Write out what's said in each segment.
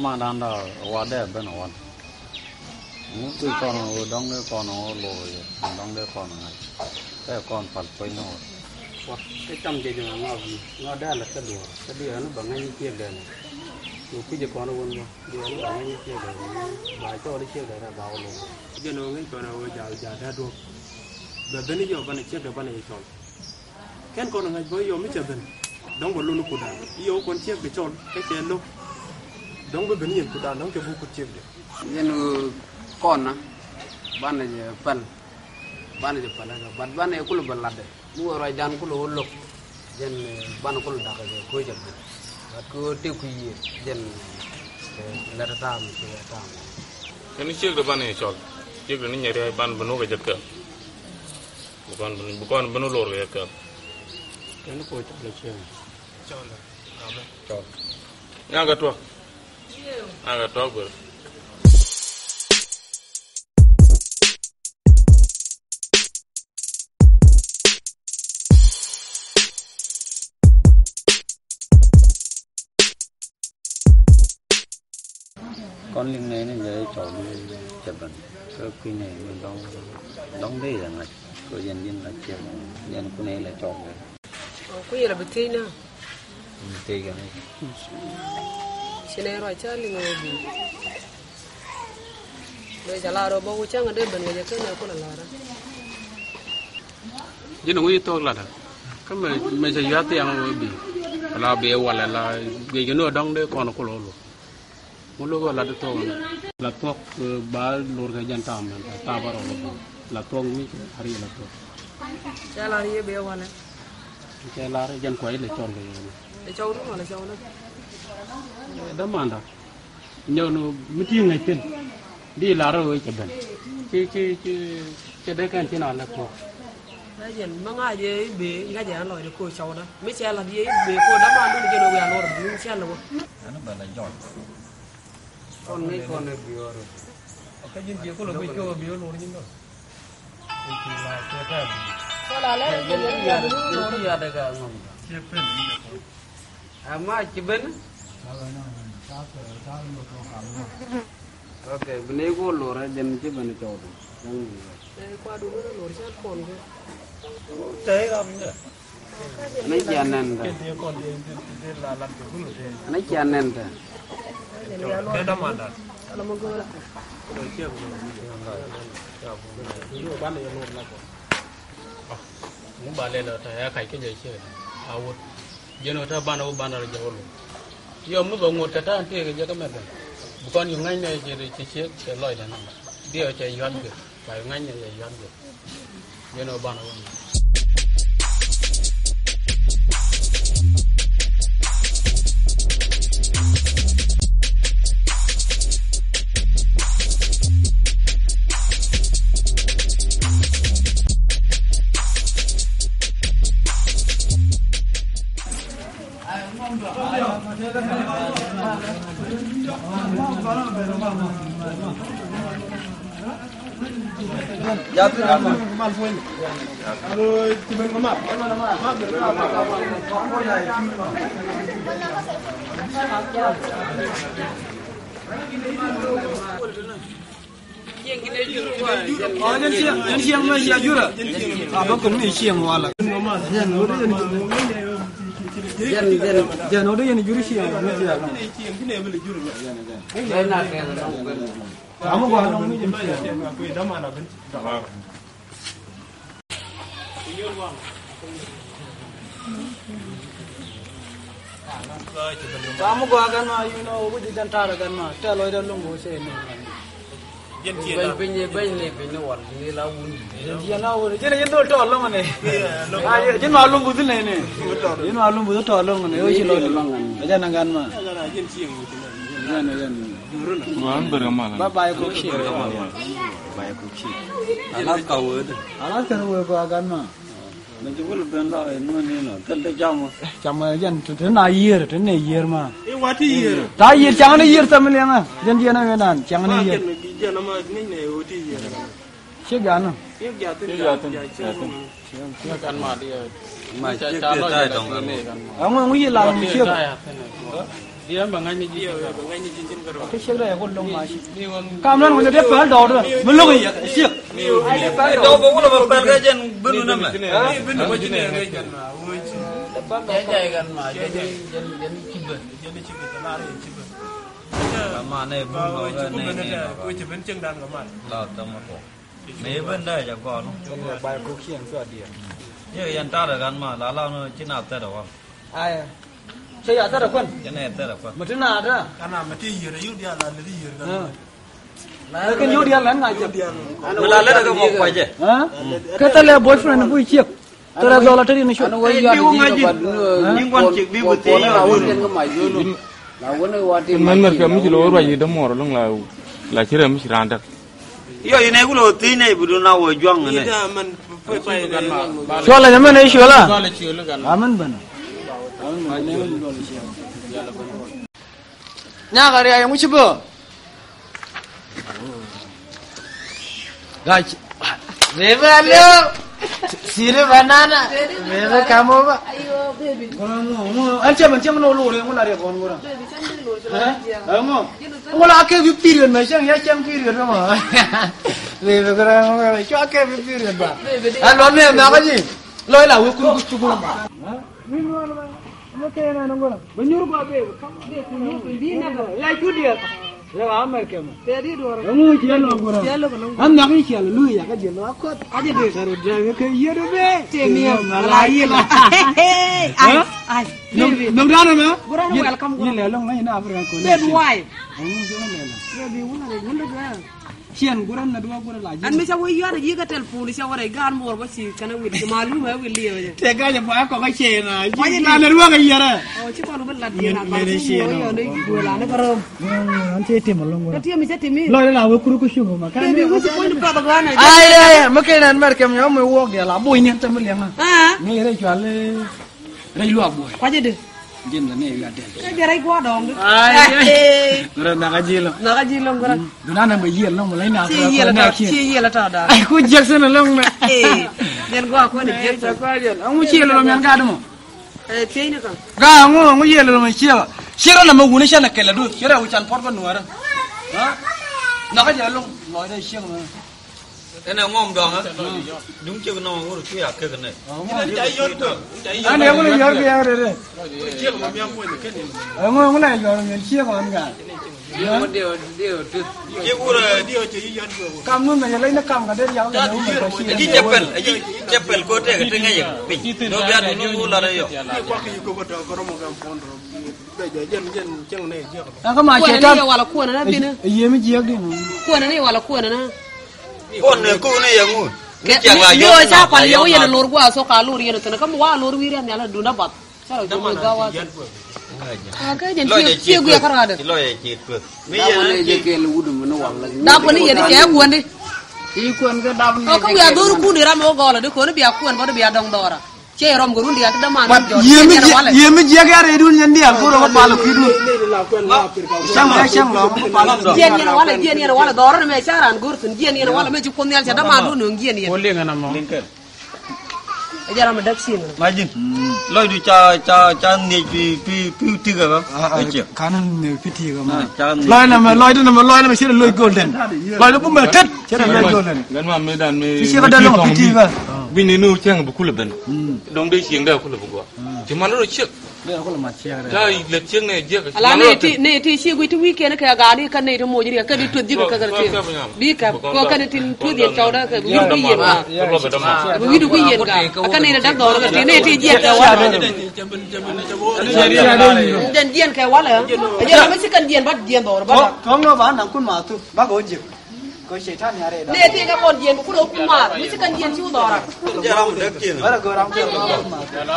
mà đàn đó qua đây bên nào tuy con nó đóng đấy con nó lồi đóng đấy con này cái con phật với nó cái trăm gì mà ngao đây là cái đùa nó bằng ngay kia đây lúc bây giờ con nó vẫn đùa nó bằng ngay kia đây bài cho đi kia đây là bao luôn giờ nó ngay con nó giờ ra đùa giờ đến giờ bạn này chia được bạn này chọn cái con này với yêu mới chia bên đóng một luôn nó cụt đàn yêu con chia cái chọn cái chén luôn đóng với bên nhìn cụt đàn đóng cho vô cụt chia được giờ nó con á bạn này phần là bạn này cũng là bạn lạt đấy mua rồi dàn cũng là hôn lục dân bạn cũng là đặc cái coi chậm và cứ tiêu khí dân là ta mình sẽ ta cái này chiếc được bạn này chọn chiếc được nó nhảy ra bạn bano cái giật cờ bukan bano lor cái cờ cái nó coi chậm là chưa chọn agak tua bro con linh này nó dễ chọn đi chụp ảnh cái quy này mình đóng đây là ngày có dân là chụp dân cái này là chọn rồi cái gì là bị thi nữa thi cái này xin em rồi chứ linh người gì bây giờ là rồi bao nhiêu ở đây bên người cái nào cũng là đó dân nó to là cái mình sẽ giá tiền rồi bị là bị hoặc là bị cái nữa đóng đấy còn nó có lỗ một lúc là được thuốc ba lô cái dân tam ta bảo là thuốc mi hari là thuốc cha là gì bây giờ này cha là dân quấy để chọn cái để châu đó là châu đó đó mà đó nhớ nó mới tiếng ngày tin đi là rồi chụp hình cái đấy cái nào là thuốc đấy giờ mang ai vậy bị ngay giờ nói được cô châu đó mấy xe là gì bị cô đám ăn luôn cái đồ ăn rồi đúng xe là nó bảo là giỏi con này biểu rồi cái gì cũng là biểu luôn nhưng mà thì là cái cái có là lấy dân giờ đây cả ngon mà chỉ bên ok bên này có lỗ ra dân chỉ bên chỗ đó qua đủ nó lỗ sát còn thế làm nhỉ mấy chén nền cái điều còn là làm cái cũng được mấy chén nền thôi cái đó mà đó là một người rồi chưa rồi bán này luôn là muốn bán lên là phải khai cái gì chứ áo giờ nó ta bán là giàu luôn giờ mới vào một cái ta thì cái gì cái gì bukan yung ngay này chỉ cái loại đó dia chạy yuan được phải ngay này chạy yuan được giờ nó bán luôn ya tu nama mal pun kalau tiba maaf dân siang mà giờ chưa apa cũng ni siang wala dân nó đây dân juri siang mà giờ cái này bây giờ đây là cái kamu gua nong ni jempa ya aku dah mana ben kamu gua kan mah you know uji jantar kan mah teloi dah lumbu se ni bên này wal ni lawun dân nào chứ dân tôi tròn luôn mà này dân nào luôn bút này này dân nào luôn bút tròn luôn mà này ơi chỉ lôi dân nào gan mà dân Wan beramalan. Bayar kursi. Anak kau itu. Anak kan kau gan mah. Nanti kalau benda ini lah, kan terjam. Jam jan tu na year, tu na year mah. what year Ta year, jangan year sama liang. Jan dia na medan, jangan year. Jangan nama ni what year. Siapa gan? Siapa kan mah dia. Macam dia dong. Ang nguyi lang siapa? dia bangai ni dia bangai ni cincin karo cái chiếc này con lông mà cam lên người ta biết phá đầu rồi mới lúc gì chiếc đâu có là một phần cái chân bên nữa mà bên nữa chính là cái chân mà jai kan ma jai cibe tala re cibe mà này ba cibe này ko cibe chân dan ga ma là tao mà có mấy bên đây chẳng còn cái bài cô khiêng sửa điện như hiện ta được ăn mà lá lao nó chỉ nào tới đâu ai chơi à ta được quân cái này tới đâu mà thế nào đó kana ma ti yere yu dia la le yere là cái nhiêu điện lớn này chứ mà là lấy được một quay chứ cái ta là boyfriend vui chiếc tôi là do là thế này anu wai ya ni ba nhưng quan trực đi bữa tí là won ken ma yulu la won wati man mer kam ci lo ro yi da mor long la ci ram ci randa yo ini aku lo tí này bữa nào vừa juang này ida man pai kan ma cho là nhà mình ấy cho là le chiu kan amen bana nhà cái này muốn chụp Guys, bebe alio, siri banana, bebe kamu ba. Ayo baby. Anh chơi nó lù đi, muốn là được con mua đâu? Không, không là cái việc period mà xem nhá xem period mà. Bebe cái này cho cái việc period ba. Anh nói mẹ nào cái gì? Lôi là cái cuốn chụp luôn. Okay na nongora. Banyur ba be. Di na ba. Lai ku dia. Ya amar ke ma. Te di dor. Amu chialo ngora. Chialo ko nong. Am na ki chialo lu ya ka dia no ko. Aje de saru drive ke ye do be. Te mi la ye la. Ai. Nong dana ma. Gurang welcome. Ye le long na Afrika ko. Baby why? Amu je le la. Baby wuna de ngunda ga. Chian guran na dua guran la. An mi sa wo yara yi ga telefon sa wara gan mor ba si kana wi malu ma wi le wa. Te ga ja ba ko ka che na. Na le dua ga yara. Oh ci ko no la di na ba. Yo ne go la ne karom. An che te malong guran. Te mi sa te mi. Lo la wo kuru ku shu ma. Baby wo ci ko ni pa ba ga na. Ai ma ke nan mar kem yo me wo dia la boy ni ta me le ma. Ah. Ni re chwa le re lu boy. Kwa je de. Jin la ne ya de. Ka je rai gwa dong. Ai. Guran na ga jilo. Na ga ji long guran. Duna na me yen long lai na Ci ye la ta, ci ye la ta da. Ai ku Jackson long na. Eh. Den gwa ko ni je ta. Kwa je. Amu chi lo men ga dum. Te ni kan. Ga ngu ye lo me chi ba. Shira na me wuni sha na kala du. Shira u chan por ba nuara. Ha? Na ga je long loi da shi ma. cái này ngon đòn á đúng chưa nó có được cái cái này Anh em có nhớ cái rồi đấy. chiếc mà miếng quên cái này Ngu này giờ mình chia còn cả. điều cái cú là dia chỉ dân rồi Cam luôn này lấy nó cam cả đấy giáo rồi nó phải có cái chapel có thể cái ngay vậy pin nó biết nó là đấy rồi qua cái cô có có một cái phone rồi bây giờ dân chân này chiếc Nó có mà Ko chế na tan. ni wala ko na bi na. Iya mi jiak đi. Ko na ni wala ko na na. con này cô này ya ngu Chẳng là yo sa pa yo ye lor gwa so ka lor ye na kam wa lor wi ren ya la du na bat. Sa ro du ga wa. Ka den ci gu ya kara da. lo ya chết phượt bây da won giờ je ke lu wudum no wang la Da ko ni ye ni ke ko ndi. ti ko ga da Ko ka ya do ku ni ram o go la de ko ni biya ku en bo de biya dong dora. Che rom go rundi ya da man jo. Iya mi jiak ya re dun nyan dia ko ro pa lo ki du. này là quen là phải có Sang lo pa lo. Jien ni wala dora ni me charan gurtun jien ni wala me ju ko ni al da man du no jien ni. có liên ngân mà Jara ma dak sin. majin lo du cha ni pi ti ga ba cái chuyện Kanan ne piti ga ma. cha Loi na ma loi na shira loi golden. Loi bu ma tet shira loi golden. gan ma me dan me Shi ga da lo piti ga. bi ni nu chang bu kulub dan dong dei sieng da kulub go ti man ro chiek Le ko la ma chia ga. da le chieng ne je Ala ne ti shi gu ti weekend ka ga ni kan ne to mo jiri ka di to di ka ga ti. Bi ka ko kan ti to di chawda ka bi du yen ka. lo be da ma Bi du yen ka. Ka ne dak dora ka ti ne ti jien ka wala. Den jien ka wala. Ajara ma sikan jien bat jien dora ba. Ko no ba nang kun ma tu. Ba go jik. Ko shaitan ya re da. Ne ti ka kon jien ku do ku ma. Mi sikan jien chu dora. cha ram được chuyện Ba go ram ko ma.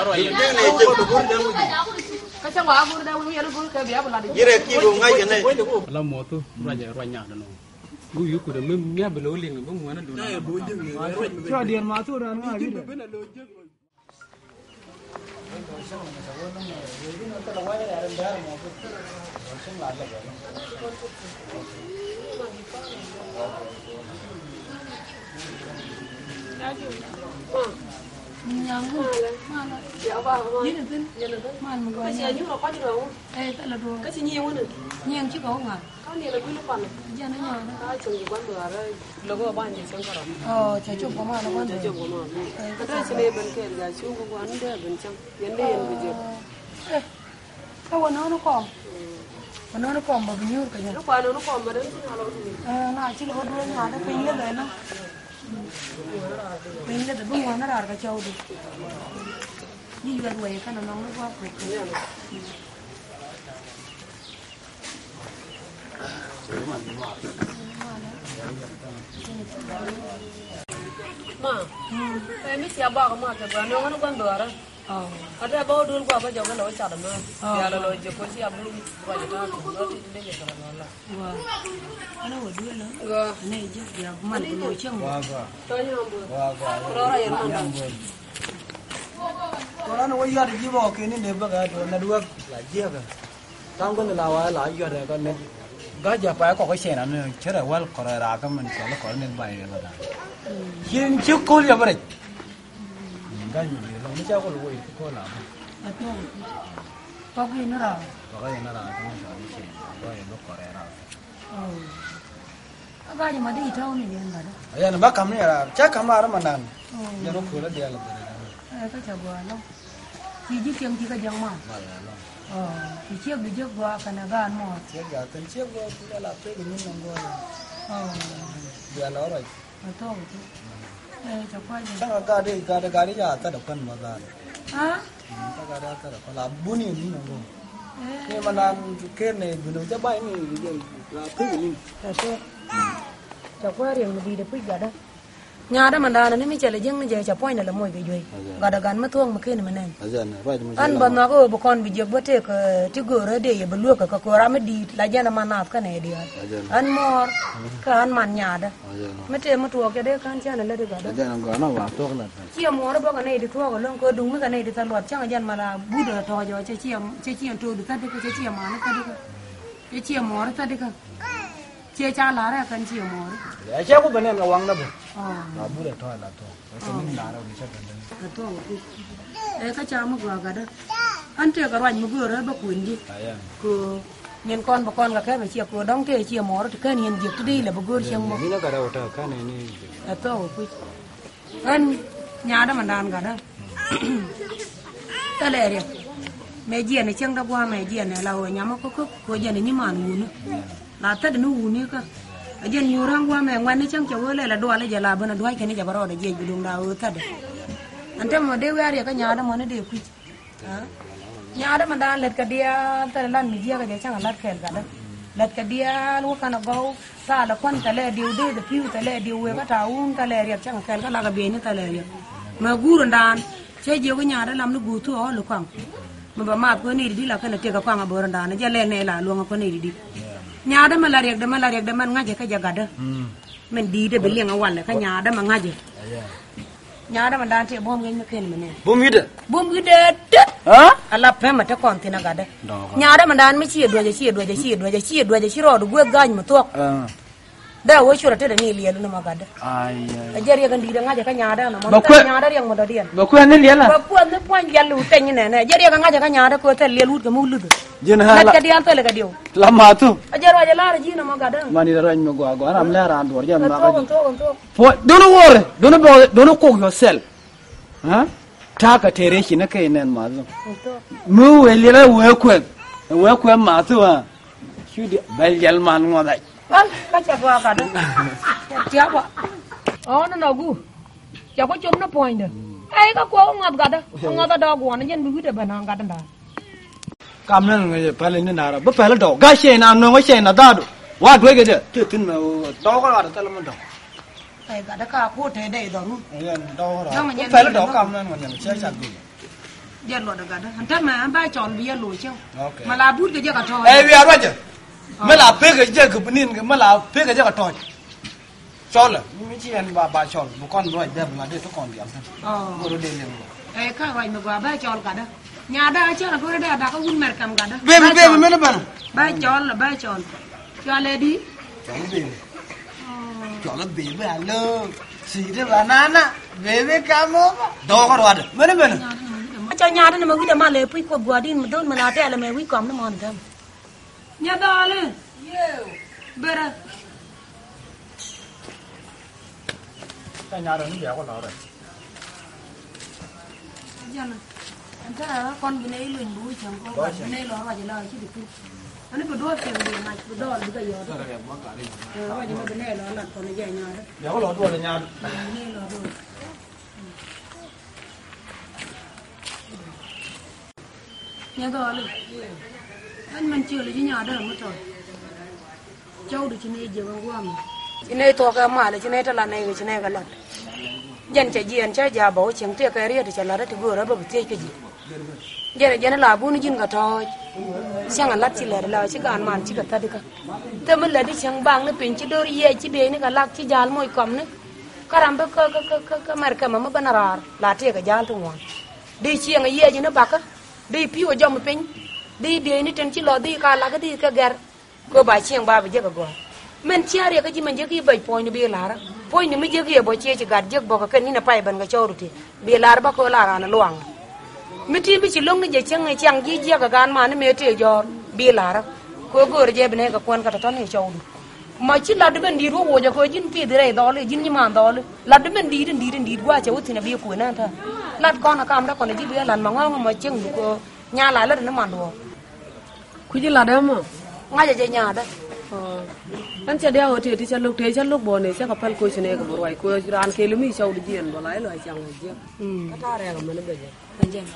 Ka chang wa gu da wi ya gu ka biya bula di. cái này kia ngay cái này là một tu raja ranya đó nó gu yu ku da me me belo liên ba mu na do na Cho điện ma tu ra ma bi. Nyang ku. Mana? Ya ba ma. Ni tin. Man mo Cái gì như là có gì đâu. ta la do. Cái gì nhiều nữa. Nyang chi ko nga. Cái này là quý lúc còn. Ja na nya. Cái chừng gì quán bữa rồi. Logo ban gì xem cái Cha chu ko ma la wan. Cha chu ko ma. Cái đó sẽ bên kia là chu ko quán đây bên trong. Bên đây bên kia. Ta wa no ko. Wa no ko ba bi nyur ka nya. Nó qua nó còn mà đến nào đâu thì. Na chi lo do nya da pe le le na. Pe le da bu wa na ra ka chau du. Ni yu wa ka na no no wa ko. Ma. Em biết xe ba cái mà cái bữa nó quan bữa đó. Ada bawa dulu gua apa jangan lo cara mana. Ya lo joko siap belum gua jadi aku lo tidak dia kalau lah. Wah. Ana wa du la. Gua. Ne je ya man lo chang. Tanya ambu. Lo ra yang mana? Orang nó quay ra thì chỉ bỏ cái này để bác cái nó đuôi là chia cả. Trong cái là wa là giờ này con nên gái giờ phải có cái xe nào nữa chứ là well có ra cái mình có nó có nên bài rồi đó. Hiện trước cô giờ vậy. Gái gì nó cháu có lùi cô làm. Có cái nó ra. Có cái nó là cái nó cái xe có cái nó có ra. Cái gì mà đi thâu này vậy mà đó. Bây giờ bác cầm này là chắc cầm ra đó mà nàn. Giờ nó khử nó đi là. Cái chả bùa lắm. Chỉ giúp tiếng chỉ cái giang mà. Thì chiếc đi trước qua cái nào gan mà. Chiếc giờ tên chiếc qua cũng là cái những năm qua. Giờ nó rồi. To chứ. Chả qua gì. Chắc là gari giờ ta được phân mà gari. Hả? Ta gari ta được phân là bún gì nữa không? Nhưng mà làm cái này bún nó bay này là thứ gì? Chả qua riêng đi được biết đó. Nhà đó mà đàn nó mới chạy lại dân nó chạy chả point là mồi cái gì. Gà đã gắn mất thuốc mà kia này mình nên. Anh bận nó có bộ con bị giật bớt cái gỡ ra để bận luộc cái cua ra mới đi là dân mà nạp cái này đi. Anh mò cái anh mặn nhà đó. Mới chơi mà thuốc cái đấy cái anh chơi này là được đó. Dân nó nó vào thuốc là. Chia mò đó bao cái này được thuốc cái lông có đúng cái này được tao lọt chẳng dân mà là bút được thò rồi chia trâu được tao được cái chia mò nó tao được cái chia mò nó tao được chia cha lá ra cần chia mò đó. Chắc có bên em là quăng đó bự. Là bút để thôi là thôi. Cái mình đá đâu thì chắc là thôi. Cái cha mà vừa cái đó. Anh chơi cái roành mà vừa đó bác quỳnh đi. Cứ nhân con bà con cái phải chia cửa đóng cái chia mỏ thì cái nhân dịp đi là bác vừa chiang mỏ. Nó cái đâu cái này này. Thôi quỳ. Anh nhà đó mà đàn cả đó. Ta lẹ đi. Mẹ già này chiang đâu qua mẹ già này là hồi nhà mà có cô già này như màn ngủ nữa. Là tất nó ngủ nữa cơ. Dân nhiều răng qua mẹ ngoan nó chẳng cháu ơi là đua lấy giờ là bên là đua cái này giờ bảo là gì bị đụng đau thật đấy. Anh em mà đeo ra cái nhà đó mà nó đều quy. Nhà đó mà đang lật cái dia ta lan mi dia cái chẳng là lật kẹt cả đó. Lật cái dia lúc cái nó gấu ta là quan ta lẹ điều đưa được phiêu ta lẹ điều về cái tàu ta lẹ riệp chẳng kẹt cái là cái biển ta lẹ riệp. Mà gu rồi đàn chơi nhiều cái nhà đó làm nó gu thua lúc quăng. Mà bà mát cái này đi là cái này chơi cái quăng ở bờ đàn nó chơi lên này là luôn cái này đi. Nhà đó mà là riệp đó mà ngay cái jaga đó. Mình đi để bị liang awal cái nhà đó mà ngay nhà đó mà đang chơi bom cái kia mình nè bom cái đấy ala phải mà cho con thì nó gạt đấy nhà đó mà đang mới chia đuôi chỉ rồi được quét gan mà thuốc đây ôi chua là thế này liền nó mà gạt đấy cái gì cái đi đó ngay cái nhà đó nó mà cái nhà đó riêng một đó điên bà quen nó liền là bà quen nó quen gian lụt cái như này này gì cái ngay cái nhà đó có thể liền lụt cái mũ lụt cái điên tới là cái điều làm mà tu giờ rồi giờ là gì nó mà gạt đấy mà đi ra anh mà gua làm lẽ ran đuổi giờ mà thôi don't worry don't cook yourself hả ta cái thế này nó cái nên mà mu về liền là về quên mà tu à chú đi bel gel man ngồi đây cái chả qua cả đó chả qua nó nào gu chả có chôm nó point được ai có qua ngọt cả đó ngọt đó qua nó dân bị được bàn hàng cả đó cầm lên người phải lên nên nào bắt phải là đổ cái xe nào nó cái xe nào ta được quá đuổi cái gì tự tin mà đó có là ta làm đâu cái đó cả cô thế đây đó luôn đâu đó phải là đổ cầm lên mà nhận xe sạch đi giờ lột được cả đó anh chắc mà anh bay chọn bây giờ lột chứ mà là bút cái gì cả thôi bây giờ rồi chứ mới là phê cái gì cái bên này mới là phê cái gì cả thôi cho là mấy chị em bà chọn một con rồi đẹp là để cho con đi ăn thôi rồi để liền cái vậy mà bà bay chọn cả đó nhà đó chứ là cái đây đã có un mệt cầm cả đó bê mới là bạn bay chọn là bay chọn cho lên đi chọn đi chọn nó bị với alo xì đấy banana về với cam đó có rồi mình cho nhà đó mà cái mà lấy quý cột gua đi mà đâu mà nãy là mày quý cầm nó mòn thầm nhà đó lên bữa đó cái nhà đó nó béo con nó rồi anh ta con bên này luyện bùi chẳng có bên này lo vào giờ lo chứ được anh ấy có đôi phiền gì mà có đôi là bây giờ đó bây giờ bên này lo là còn nó dài nhau đó béo lo đuôi là nhà bên này lo rồi nhà đó luôn anh mình chưa là cái nhà đó mà thôi châu được trên này giờ bằng qua mà trên này to cái mà là trên này ta là này trên này cái lợn dân chạy diện chạy già bảo chẳng tiếc cái riết thì chạy là thì vừa đó bực tiếc cái gì dân là bún dân cả thôi sang ăn lát chỉ là chỉ ăn màn chỉ cả ta đi cả thế mình là đi sang bang nó pin chỉ đôi ye chỉ bê nó cả lắc chỉ gial môi cầm nó cái làm bơ cái mà cái mà bên nào là tiếc cái gial thôi ngoan đi chiang cái ye chỉ nó bạc á đi piu ở trong pin đi bê nó trên chỉ lo đi cả là cái đi cái gar có bài chiang ba bây giờ cái gọi mình chia ra cái gì mình giờ cái bài point bê là đó point nó mới giờ cái bài chia chỉ gạt giờ bao cái này nó phải bên cái châu rồi thì bê là bao cái là nó loang mình thì bị chỉ lông cái gì chẳng gì cái gan mà nó mới chơi giờ bê là đó có cái rồi bên này cái quan cái thằng này châu mà chỉ là mình đi rồi giờ có dính pì đấy đóเลยdính như mà đóเลยlà mình đi qua châu thì nó bê cuối nè thôi là con nó cam đó còn là chỉ bê là mà ngon mà chừng được nhà lại là nó mà đồ cứ chỉ là đó mà ngay giờ nhà đó anh sẽ đeo thì chân lúc bò này sẽ gặp phải cô xin này cái buổi cô ran kia lumi sau đi diễn bỏ lại loại chẳng là gì cái thà ra mà nó bây giờ anh chị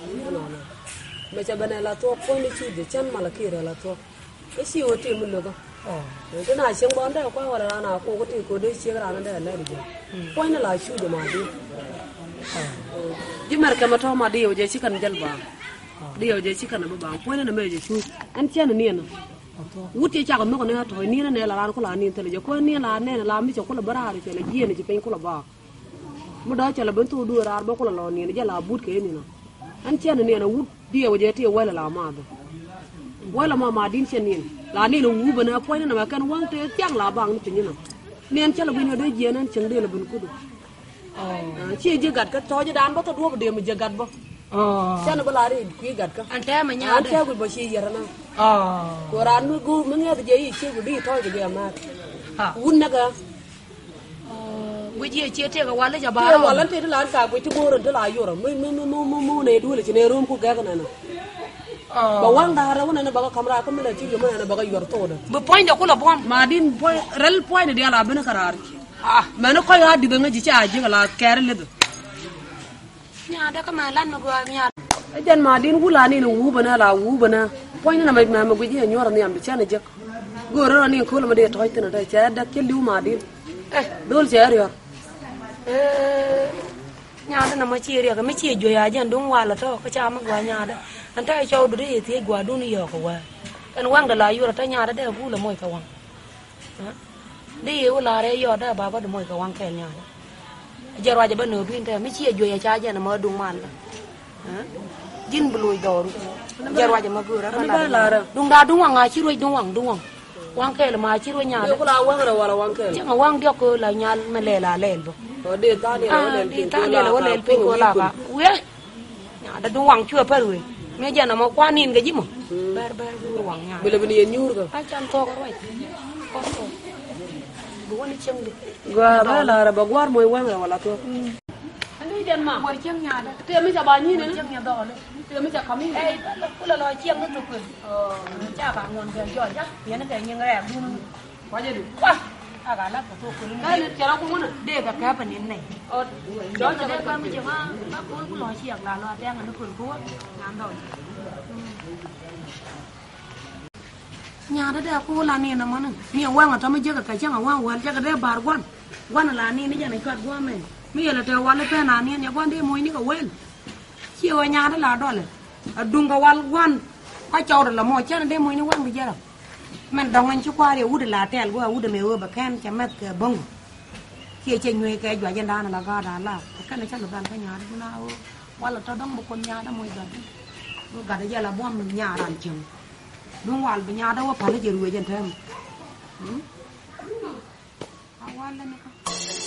mà cho bên này là thuốc coi đi chịu để chân mà là kia là thuốc cái siêu thì mình được không cái này xem bón đây qua hoặc là nào cô có thể cô đi chia ra nó đây là được coi nó là siêu để mà đi nhưng mà cái mà thôi mà đi giờ chỉ cần chân vàng đi giờ chỉ cần nó vàng coi nó mới giờ siêu anh chơi nó niên wut ci chaka mako ne to ni ne la ran ko la ni tele ko ni la ne la mi ko la bara ri le yene ci pen ko la ba mu da ci la ben to du rar ba ko la lo ni ja la but ke ni no an ci ne na wut di e waje ti wala la ma do wala ma din ci ni la ni no wu bana ko ni na ma kan wang te tiang la bang ni ni no nen ci la bin do je nan ci de la bin ko do ci je gat ka to je dan ba to do de mu je gat ba chana balari ki gad ka ante ma nya ante ko bo shi yarana ko ran nu gu mun ya je yi shi gu di to ge ma wun naga we je te ga wala ja ba wala te la ka ko ti boron te la yoro mu ne dule ci ne rom ku ga kana na ba wang da ra wona na ba kamera ko mena ci yo mena na ba yor to da bu point da kula bom ma din point rel point de ala ben karar mena ko ya di ga ngaji ci aji la kere le nya da kama lan ma go nya ajan ma din wula ni no wu bana point na ma guji nyora ni ambi chana jek goro ni ko ma de toy tin da cha da ke liu ma din dol cha ri nya da na ma chi ri ga ma chi jo ya jan dong wala to ko cha ma go nya da an ta chau du ri ti gwa du ni yo ko wa kan wang da la yu ta nya da da bu la moy ka wang di u la re yo da ba ba da moy ka wang ke nya jarwa ja ban no bin ta mi chi jo ya cha ja na ma dung man la jin blui dor jarwa ja ma gura ba la dung da dung wang a chi roi dung wang ke la ma chi roi nya ko la wang ra wala wang ke ja ma wang dio ko la nya ma le la lel bo de ta ni la lel pin ko la ba we nya da dung wang chua pa roi me ja na ma kwa nin ga ji mo ber gur wang nya bele bele nyur ga a chan to ko roi ko to bu woni cheng de gwa ba la ra ba gwar moy wang ra wala to anh đi đến mà ngồi chiêng nhà đó, tiền mới trả bao nhiêu nữa, chiêng nhà đỏ đấy, tiền mới trả khám đi, cứ là nói chiêng nó tụt quyền, cha cả nguồn tiền giỏi chắc, tiền nó để như cái luôn, quá giờ được, quá, cả là của tôi quyền, đây là trả nó cũng muốn à, để cả cái phần này, đó cho cái con bây giờ mà bác cô cũng nói chiêng là lo đen là nó quyền cua, làm rồi, nhà đó đây cô làm này mà nè, nhiều quang ở trong mấy chiếc cái chiếc ở quang chắc cái đây bà quan là này giờ này cắt quang mình mi là tờ wal pe na ni nya quan de moy ni ka wen chi wa nya da la dole dung ka wal wan ka chaw da la mo cha de moy ni wan bi jara man dong an chu kwa re ud la tel go ud me ba kan cha met ka bong chi che nwe ka jwa jan da na la ga da la ka na cha lu ban ka nya da na wala to dong bu kon nya da moy ga da ja la bom nya ran chung dung wal bi nya da wa pa le je ruwe jan them wa lên này con